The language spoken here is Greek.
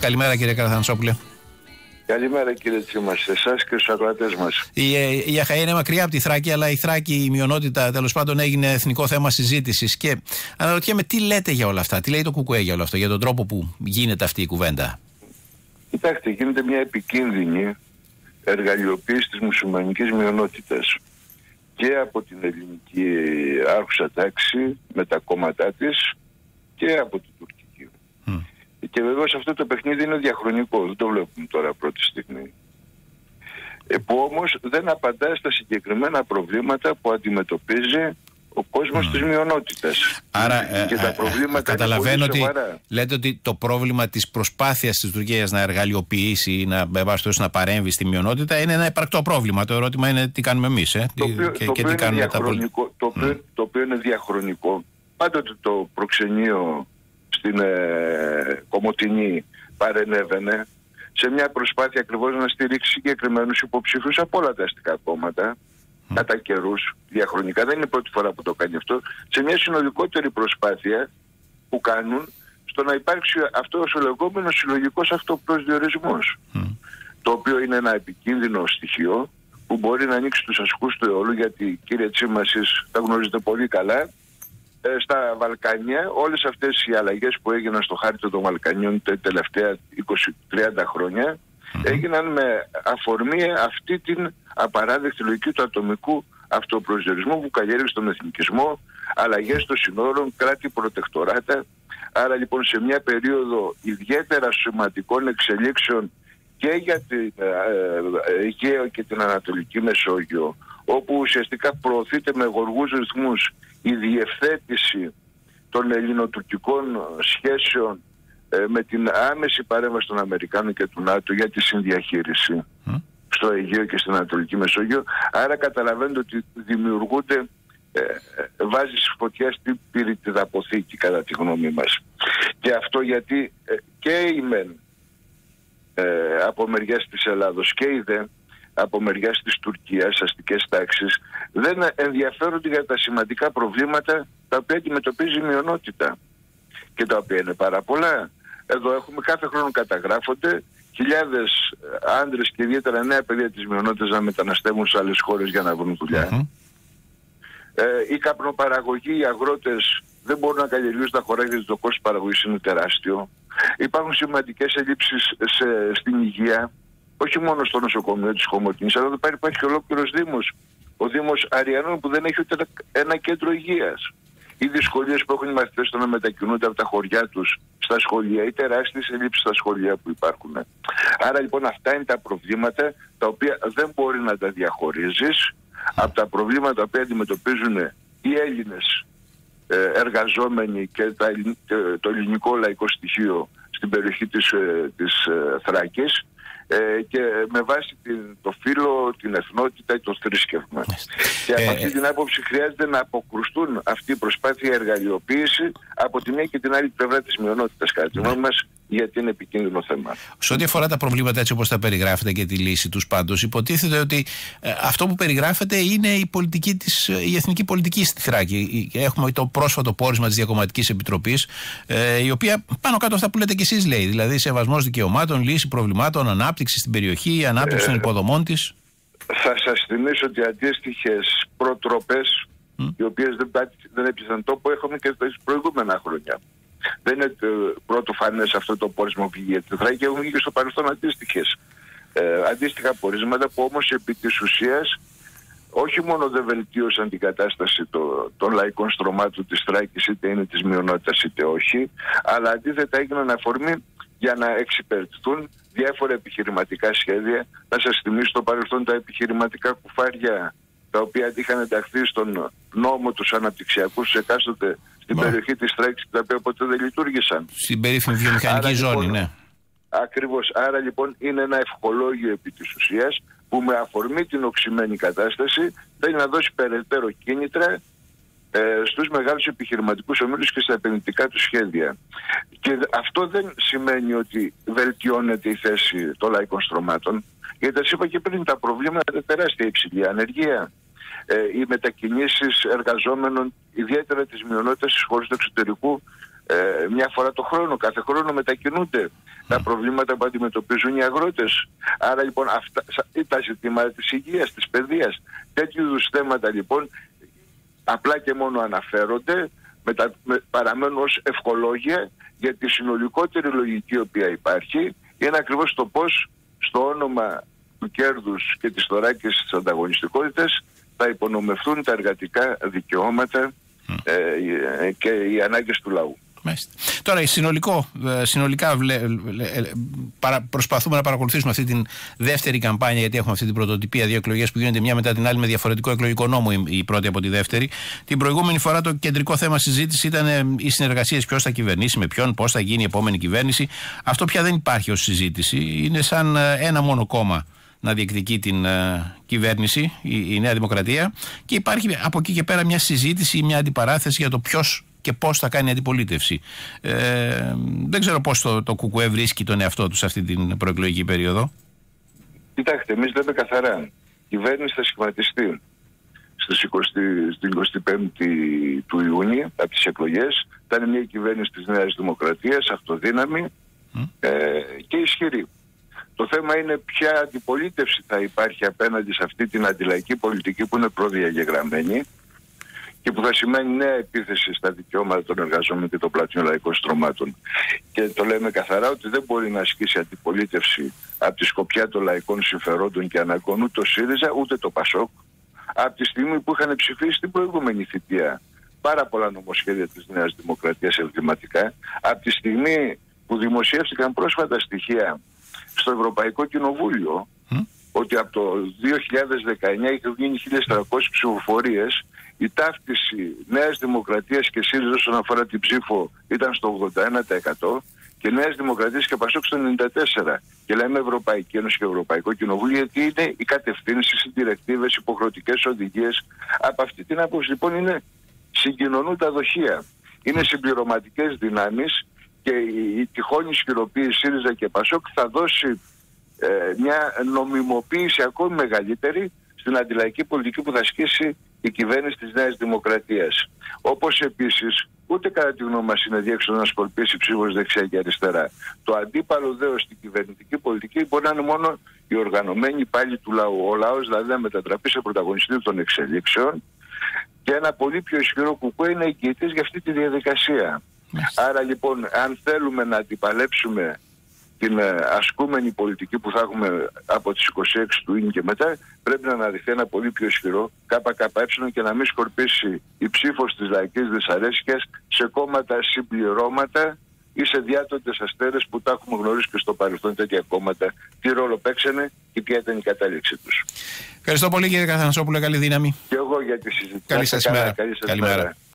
Καλημέρα, κύριε Καραθανσόπουλε. Καλημέρα, κύριε Τσίμα, σε εσάς και στους ακροατές μας. Η Αχαΐα είναι μακριά από τη Θράκη, αλλά η Θράκη, η μειονότητα, τέλος πάντων, έγινε εθνικό θέμα συζήτησης. Και αναρωτιέμαι τι λέτε για όλα αυτά, τι λέει το ΚΚΕ για όλο αυτό, για τον τρόπο που γίνεται αυτή η κουβέντα. Κοιτάξτε, γίνεται μια επικίνδυνη εργαλειοποίηση της μουσουλμανικής μειονότητας και από την ελληνική άρχουσα τάξη με τα κόμματά της και από την τουρκική. Και βεβαίως αυτό το παιχνίδι είναι διαχρονικό, δεν το βλέπουμε τώρα πρώτη στιγμή. Που όμως δεν απαντά στα συγκεκριμένα προβλήματα που αντιμετωπίζει ο κόσμος της μειονότητας. Άρα, και τα προβλήματα καταλαβαίνω ότι σοβαρά. λέτε ότι το πρόβλημα της προσπάθειας της Τουρκίας να εργαλειοποιήσει ή να παρέμβει στη μειονότητα είναι ένα υπαρκτό πρόβλημα. Το ερώτημα είναι τι κάνουμε εμείς και τι κάνουμε τα πολιτικά. Το οποίο είναι διαχρονικό. Πάντοτε το προξενείο στην Κομοτηνή παρενέβαινε σε μια προσπάθεια ακριβώς να στηρίξει συγκεκριμένους υποψήφιους από όλα τα αστικά κόμματα, κατά καιρούς, διαχρονικά. Δεν είναι η πρώτη φορά που το κάνει αυτό. Σε μια συνολικότερη προσπάθεια που κάνουν στο να υπάρξει αυτός ο λεγόμενος συλλογικός αυτοπροσδιορισμός. Το οποίο είναι ένα επικίνδυνο στοιχείο που μπορεί να ανοίξει τους ασκούς του αιώλου, γιατί, κύριε Τσίμα, εσείς τα γνωρίζετε πολύ καλά. Στα Βαλκάνια όλες αυτές οι αλλαγές που έγιναν στο χάρτη των Βαλκανίων τα τελευταία 20-30 χρόνια έγιναν με αφορμή αυτή την απαράδεκτη λογική του ατομικού αυτοπροσδιορισμού που καλλιέργησε τον εθνικισμό, αλλαγές των συνόρων, κράτη προτεκτοράτα. Άρα λοιπόν σε μια περίοδο ιδιαίτερα σημαντικών εξελίξεων και για την Αιγαίο και την Ανατολική Μεσόγειο, όπου ουσιαστικά προωθείται με γοργούς ρυθμούς η διευθέτηση των ελληνοτουρκικών σχέσεων με την άμεση παρέμβαση των Αμερικάνων και του ΝΑΤΟ για τη συνδιαχείριση στο Αιγαίο και στην Ανατολική Μεσόγειο. Άρα καταλαβαίνετε ότι δημιουργούνται βάζεις φωτιά στην πυρητιδαποθήκη, κατά τη γνώμη μας. Και αυτό γιατί και η ΜΕΝ από μεριάς της Ελλάδος και η ΔΕ από μεριάς της Τουρκίας, αστικές τάξεις, δεν ενδιαφέρονται για τα σημαντικά προβλήματα τα οποία αντιμετωπίζει η μειονότητα και τα οποία είναι πάρα πολλά. Εδώ έχουμε κάθε χρόνο καταγράφονται χιλιάδες άντρες και ιδιαίτερα νέα παιδιά της μειονότητας να μεταναστεύουν σε άλλες χώρες για να βρουν δουλειά. Η καπνοπαραγωγή, οι αγρότες δεν μπορούν να καλλιεργήσουν τα χωράκια γιατί το κόστος παραγωγής είναι τεράστιο. Υπάρχουν σημαντικές ελλείψεις στην υγεία, όχι μόνο στο νοσοκομείο της Κομοτηνής, αλλά εδώ υπάρχει ολόκληρος Δήμος. Ο Δήμος Αριανών που δεν έχει ούτε ένα κέντρο υγείας. Οι δυσκολίες που έχουν οι μαθητές στο να μετακινούνται από τα χωριά τους στα σχολεία, οι τεράστιες ελλείψεις στα σχολεία που υπάρχουν. Άρα λοιπόν αυτά είναι τα προβλήματα τα οποία δεν μπορεί να τα διαχωρίζεις από τα προβλήματα τα οποία αντιμετωπίζουν οι Έλληνες εργαζόμενοι και το ελληνικό λαϊκό στοιχείο στην περιοχή της Θράκης, και με βάση το φύλο, την εθνότητα ή το θρήσκευμα. Και από αυτή την άποψη χρειάζεται να αποκρουστούν αυτή η προσπάθεια εργαλειοποίηση από τη μία και την άλλη πλευρά της μειονότητας, κατά τη γνώμη μας, γιατί είναι επικίνδυνο θέμα. Σε ό,τι αφορά τα προβλήματα έτσι όπως τα περιγράφετε και τη λύση τους, πάντως υποτίθεται ότι αυτό που περιγράφεται είναι η εθνική πολιτική στη Θράκη. Έχουμε το πρόσφατο πόρισμα της Διακομματικής Επιτροπής, η οποία πάνω κάτω αυτά που λέτε κι εσείς λέει, δηλαδή σεβασμός δικαιωμάτων, λύση προβλημάτων, ανάπτυξη στην περιοχή, ανάπτυξη των υποδομών της. Θα σας θυμίσω ότι αντίστοιχες προτροπές, οι οποίες δεν έπιασαν τόπο, έχουμε και τα προηγούμενα χρόνια. Δεν είναι πρωτοφανές αυτό το πόρισμα που βγήκε στη Θράκη, έχουν και στο παρελθόν αντίστοιχα πορίσματα που όμως επί της ουσίας όχι μόνο δεν βελτίωσαν την κατάσταση των λαϊκών στρωμάτων της Θράκης, είτε είναι της μειονότητας είτε όχι, αλλά αντίθετα έγιναν αφορμή για να εξυπηρετηθούν διάφορα επιχειρηματικά σχέδια. Να σας θυμίσω στο παρελθόν τα επιχειρηματικά κουφάρια τα οποία είχαν ενταχθεί στον νόμο τους αναπτυξιακούς εκάστοτε στην περιοχή της Θράκης, τα οποία ποτέ δεν λειτουργήσαν. Στην περίφημη βιομηχανική ζώνη, ναι. Ακριβώς. Άρα λοιπόν είναι ένα ευχολόγιο επί της ουσίας που με αφορμή την οξυμένη κατάσταση θέλει να δώσει περαιτέρω κίνητρα στους μεγάλους επιχειρηματικούς ομίλους και στα επενδυτικά του σχέδια. Και αυτό δεν σημαίνει ότι βελτιώνεται η θέση των λαϊκών στρωμάτων, γιατί σας είπα και πριν, τα προβλήματα είναι τεράστια, υψηλή ανεργία, οι μετακινήσεις εργαζόμενων, ιδιαίτερα της μειονότητας στις χώρες του εξωτερικού, μια φορά το χρόνο, κάθε χρόνο μετακινούνται τα προβλήματα που αντιμετωπίζουν οι αγρότες. Άρα λοιπόν αυτά τα ζητήματα της υγείας, της παιδείας, τέτοιου είδους θέματα λοιπόν απλά και μόνο αναφέρονται, παραμένουν ως ευχολόγια, για τη συνολικότερη λογική η οποία υπάρχει είναι ακριβώς το πώς στο όνομα του κέρδους και της θωράκισης της ανταγωνιστικότητας θα υπονομευθούν τα εργατικά δικαιώματα και οι ανάγκες του λαού. Τώρα, συνολικά προσπαθούμε να παρακολουθήσουμε αυτή την δεύτερη καμπάνια, γιατί έχουμε αυτή την πρωτοτυπία, δύο εκλογές που γίνονται μια μετά την άλλη με διαφορετικό εκλογικό νόμο, η πρώτη από τη δεύτερη. Την προηγούμενη φορά το κεντρικό θέμα συζήτηση ήταν οι συνεργασίες, ποιος θα κυβερνήσει, με ποιον, πώς θα γίνει η επόμενη κυβέρνηση. Αυτό πια δεν υπάρχει ως συζήτηση. Είναι σαν ένα μόνο κόμμα να διεκδικεί την κυβέρνηση, η Νέα Δημοκρατία, και υπάρχει από εκεί και πέρα μια συζήτηση ή μια αντιπαράθεση για το ποιος και πώς θα κάνει αντιπολίτευση. Δεν ξέρω πώς το ΚΚΕ βρίσκει τον εαυτό του σε αυτή την προεκλογική περίοδο. Κοιτάξτε, εμείς λέμε καθαρά, η κυβέρνηση θα σχηματιστεί στην 25η του Ιούνιου από τις εκλογές. Θα είναι μια κυβέρνηση της Νέας Δημοκρατίας, αυτοδύναμη και ισχυρή. Το θέμα είναι ποια αντιπολίτευση θα υπάρχει απέναντι σε αυτή την αντιλαϊκή πολιτική που είναι προδιαγεγραμμένη και που θα σημαίνει νέα επίθεση στα δικαιώματα των εργαζομένων και των πλατιών λαϊκών στρωμάτων. Και το λέμε καθαρά ότι δεν μπορεί να ασκήσει αντιπολίτευση από τη σκοπιά των λαϊκών συμφερόντων και αναγκών ούτε το ΣΥΡΙΖΑ ούτε το ΠΑΣΟΚ, από τη στιγμή που είχαν ψηφίσει την προηγούμενη θητεία πάρα πολλά νομοσχέδια της Νέας Δημοκρατίας εμβληματικά, από τη στιγμή που δημοσιεύτηκαν πρόσφατα στοιχεία στο Ευρωπαϊκό Κοινοβούλιο ότι από το 2019 είχαν γίνει 1.300 ψηφοφορίες, η ταύτιση Νέας Δημοκρατίας και ΣΥΡΙΖΑ όσον αφορά την ψήφο ήταν στο 81% και Νέας Δημοκρατίας και ΠΑΣΟΚ στο 94%. Και λέμε Ευρωπαϊκή Ένωση και Ευρωπαϊκό Κοινοβούλιο γιατί είναι οι κατευθύνσεις, οι διρεκτίβες, οι υποχρεωτικές οδηγίες. Από αυτή την άποψη λοιπόν είναι συγκοινωνούν τα δοχεία. Είναι συμπληρωματικές δυνάμεις και η τυχόν ισχυροποίηση ΣΥΡΙΖΑ και ΠΑΣΟΚ θα δώσει μια νομιμοποίηση ακόμη μεγαλύτερη στην αντιλαϊκή πολιτική που θα ασκήσει η κυβέρνηση της Νέας Δημοκρατίας. Όπως επίσης, ούτε κατά τη γνώμη μας είναι διέξοδο να σκορπίσει ψήφος δεξιά και αριστερά. Το αντίπαλο δέος στην κυβερνητική πολιτική μπορεί να είναι μόνο οι οργανωμένοι υπάλληλοι του λαού. Ο λαός δηλαδή να μετατραπεί σε πρωταγωνιστή των εξελίξεων και ένα πολύ πιο ισχυρό ΚΚΕ είναι εγγυητής για αυτή τη διαδικασία. Άρα λοιπόν, αν θέλουμε να αντιπαλέψουμε την ασκούμενη πολιτική που θα έχουμε από τις 26 του Ιουνίου και μετά, πρέπει να αναδειχθεί ένα πολύ πιο ισχυρό ΚΚΕ και να μην σκορπίσει η ψήφος της λαϊκής δυσαρέσκειας σε κόμματα συμπληρώματα ή σε διάτοτες αστέρες που τα έχουμε γνωρίσει και στο παρελθόν τέτοια κόμματα, τι ρόλο παίξανε και ποια ήταν η κατάληξη τους. Ευχαριστώ πολύ κύριε Καθανασόπουλε, καλή δύναμη. Και εγώ για τη συζήτηση. Καλή σας ημέρα. Καλημέρα.